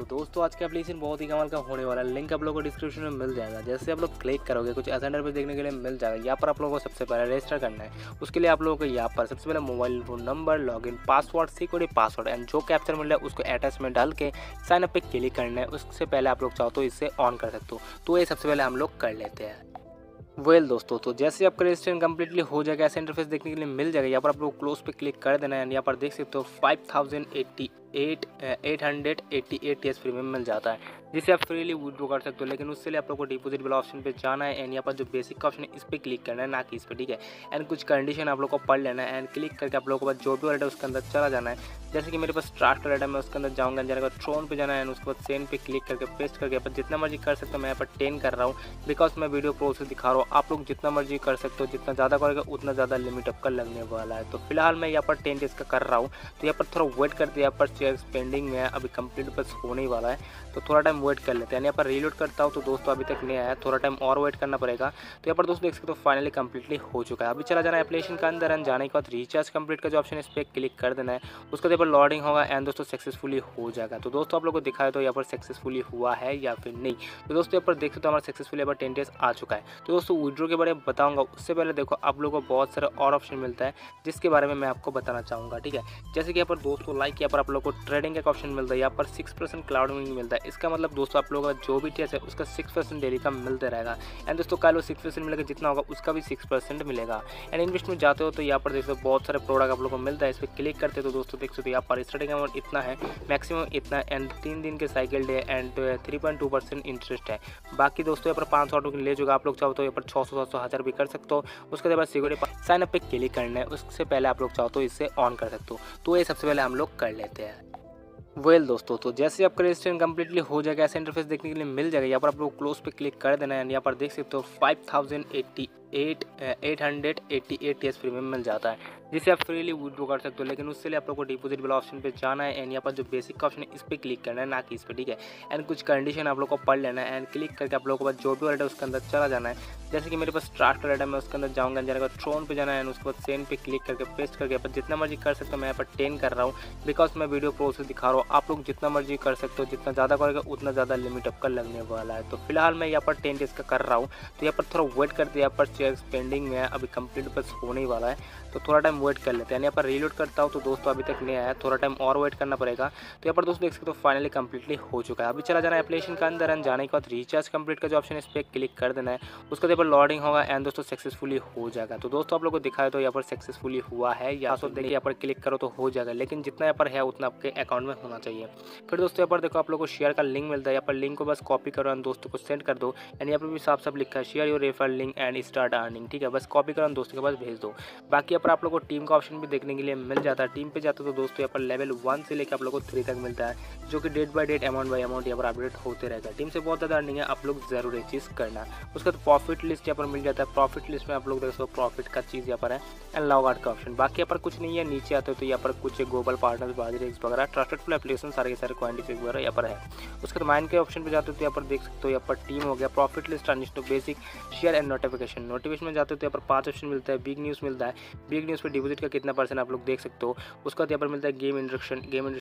तो दोस्तों आज का एप्लीकेशन बहुत ही कमाल का होने वाला है। लिंक आप लोगों को डिस्क्रिप्शन में मिल जाएगा। जैसे आप लोग क्लिक करोगे कुछ ऐसा इंटरफेस देखने के लिए मिल जाएगा। यहाँ पर आप लोगों को सबसे पहले रजिस्टर करना है। उसके लिए आप लोगों को यहाँ पर सबसे पहले mobile phone number, login password, security password and जो कैप्चर मिल रहा है उसको अटैच में डाल के साइन अप पे क्लिक करना है। उससे पहले आप लोग चाहो तो इससे ऑन कर सकते हो। तो ये सबसे पहले हम लोग कर लेते हैं। दोस्तों तो जैसे आपका रजिस्ट्रेशन कम्प्लीटली हो जाएगा ऐसा इंटरफेस देखने के लिए मिल जाएगा। यहाँ पर आप लोग क्लोज पे क्लिक कर देना है। यहाँ पर देख सकते हो 5888 टीएस प्रीमियम मिल जाता है, जिसे आप फ्रीली विड्रॉ कर सकते हो। लेकिन उससे लिए आप लोग को डिपॉजिट वाला ऑप्शन पे जाना है एंड यहाँ पर जो बेसिक का ऑप्शन है इस पर क्लिक करना है, ना कि इस पर, ठीक है। एंड कुछ कंडीशन आप लोग को पढ़ लेना है एंड क्लिक करके आप लोगों को बाद जो भी वॉलेट है उसके अंदर चला जाना है। जैसे कि मेरे पास स्टार्ट वॉलेट है, मैं उसके अंदर जाऊँगा, जाने के बाद ट्रोन पे जाना है एंड उसके बाद सेंड पे क्लिक करके पेस्ट करके यहाँ पर जितना मर्जी कर सकते हो। मैं यहाँ पर 10 कर रहा हूँ बिकॉज मैं वीडियो प्रोसेस दिखा रहा हूँ। आप लोग जितना मर्जी कर सकते हो, जितना ज़्यादा करेगा उतना ज़्यादा लिमिट आपका लगने वाला है। तो फिलहाल मैं यहाँ पर 10 डेज का कर रहा हूँ। तो यहाँ पर थोड़ा वेट करते हैं। यहाँ पर चेक पेंडिंग में है, अभी कंप्लीट बस होने ही वाला है, तो थोड़ा टाइम वेट कर लेते हैं। यहाँ पर रीलोड करता हूँ तो दोस्तों अभी तक नहीं आया, थोड़ा टाइम और वेट करना पड़ेगा। तो यहाँ पर दोस्तों देख सकते हो फाइनली कंप्लीटली हो चुका है। अभी चला जाना है एप्लीकेशन के अंदर एंड जाने के बाद रिचार्ज कंप्लीट का जो ऑप्शन है इस पर क्लिक कर देना है। उसके बाद यहाँ पर लॉडिंग होगा एंड दोस्तों सक्सेसफुली हो जाएगा। तो दोस्तों आप लोग को दिखाए तो यहाँ पर सक्सेसफुली हुआ है या फिर नहीं। तो दोस्तों यहाँ पर देख सकते हो हमारा सक्सेसफुली यहाँ पर 10 डेज आ चुका है। तो दोस्तों विड्रॉ के बारे में बताऊंगा उससे पहले देखो आप लोगों को बहुत सारे और ऑप्शन मिलता है जिसके बारे में मैं आपको बताना चाहूँगा, ठीक है। जैसे कि यहाँ पर दोस्तों लाइक यहाँ पर आप लोग को ट्रेडिंग का ऑप्शन मिलता है। यहाँ पर 6% क्लाउड में मिलता है। इसका मतलब दोस्तों आप लोगों का जो भी टेस्ट है उसका 6% डेली का मिलता रहेगा। एंड दोस्तों कल वो 6% मिलेगा, जितना होगा उसका भी 6% मिलेगा। एंड इन्वेस्ट में जाते हो तो यहाँ पर देखो बहुत सारे प्रोडक्ट आप लोगों को मिलता है। इस पर क्लिक करते तो दोस्तों देख सकते हो यहाँ पर स्टार्टिंग अमाउंट इतना है, मैक्सिमम इतना एंड 3 दिन के साइकिल डे एंड 3.2% इंटरेस्ट है। बाकी दोस्तों यहाँ पर 500 ऑटो ले जो आप लोग चाहो तो यहाँ पर 600 700 1000 भी कर सकते हो। उसके बाद सिक्योरिटी साइन अप पे क्लिक करना है। उससे पहले आप लोग चाहो तो इससे ऑन कर सकते हो। तो ये सबसे पहले हम लोग कर लेते हैं। दोस्तों तो जैसे आपका रजिस्ट्रेशन कम्प्लीटली हो जाएगा ऐसा इंटरफेस देखने के लिए मिल जाएगा। यहाँ पर आप लोग क्लोज पे क्लिक कर देना है। यहाँ पर देख सकते हो 5888 टीएस प्रीमियम मिल जाता है, जिसे आप फ्रीली विड्रॉ कर सकते हो। लेकिन उससे लिए आप लोग को डिपॉजिट वाला ऑप्शन पे जाना है एंड यहाँ पर जो बेसिक का ऑप्शन है इस पर क्लिक करना है, ना कि इस पर, ठीक है। एंड कुछ कंडीशन आप लोग को पढ़ लेना है एंड क्लिक करके आप लोगों को बाद जो भी वॉलेट है उसके अंदर चला जाना है। जैसे कि मेरे पास स्टार्ट वॉलेट है, मैं उसके अंदर जाऊँगा, जाने के बाद ट्रोन पे जाना है एंड उसके बाद सेंड पे क्लिक करके पेस्ट करके यहाँ पर जितना मर्जी कर सकते हो। मैं यहाँ पर 10 कर रहा हूँ बिकॉज मैं वीडियो प्रोसेस दिखा रहा हूँ। आप लोग जितना मर्जी कर सकते हो, जितना ज़्यादा करेगा उतना ज़्यादा लिमिट आपका लगने वाला है। तो फिलहाल मैं यहाँ पर 10 डेज का कर रहा हूँ। तो यहाँ पर थोड़ा वेट करते हैं। यहाँ पर चेक पेंडिंग में है, अभी कंप्लीट बस होने ही वाला है, तो थोड़ा टाइम वेट कर लेते हैं। यहाँ पर रीलोड करता हूँ तो दोस्तों अभी तक नहीं आया, थोड़ा टाइम और वेट करना पड़ेगा। तो यहाँ पर दोस्तों देख सकते हो फाइनली कंप्लीटली हो चुका है। अभी चला जाना है एप्लीकेशन के अंदर एंड जाने के बाद रिचार्ज कंप्लीट का जो ऑप्शन है इस पर क्लिक कर देना है। उसके बाद यहाँ पर लॉडिंग होगा एंड दोस्तों सक्सेसफुली हो जाएगा। तो दोस्तों आप लोग को दिखाए तो यहाँ पर सक्सेसफुली हुआ है या तो देखिए यहाँ पर क्लिक करो तो हो जाएगा, लेकिन जितना यहाँ पर है उतना आपके अकाउंट में होना चाहिए। फिर दोस्तों यहाँ पर देखो आप लोग को शेयर का लिंक मिलता है। यहाँ पर लिंक को बस कॉपी करो एंड दोस्तों को सेंड कर दो। एंड यहाँ पर भी साफ साफ लिखा है share your referral link and start earning, ठीक है। बस कॉपी करो दोस्तों के पास भेज दो। बाकी यहाँ पर आप लोग को टीम का ऑप्शन भी देखने के लिए मिल जाता है। टीम पे जाते हो तो दोस्तों यहाँ पर लेवल 1 से लेकर आप लोग को 3 तक मिलता है, जो कि date by date amount by amount यहाँ पर अपडेट होते रहेगा। टीम से बहुत ज़्यादा अर्निंग है, आप लोग जरूर ये चीज़ करना। उसके बाद प्रॉफिट लिस्ट यहाँ पर मिल जाता है। प्रॉफिट लिस्ट में आप लोग देख सकते हो प्रॉफिट का चीज़ यहाँ पर है एंड लॉग आउट का ऑप्शन। बाकी यहाँ पर कुछ नहीं है। नीचे आते हो तो यहाँ पर कुछ ग्लोबल पार्टनर्स वगैरह ट्रस्टेड फुल एप्लीकेशन सारे के सारे क्वांटिटी वगैरह यहाँ पर है। उसके बाद माइंड के ऑप्शन पे जाते हो तो यहाँ पर देख सकते हो यहाँ पर टीम हो गया, profit list, earning basic, share and notification. Notification में जाते हो तो यहाँ पर 5 ऑप्शन मिलता है। बिग न्यूज़ मिलता है, बिग न्यूज़ पर डिपॉजिट का कितना % आप लोग देख सकते हो। उसका यहाँ पर मिलता है गेम इंडक्शन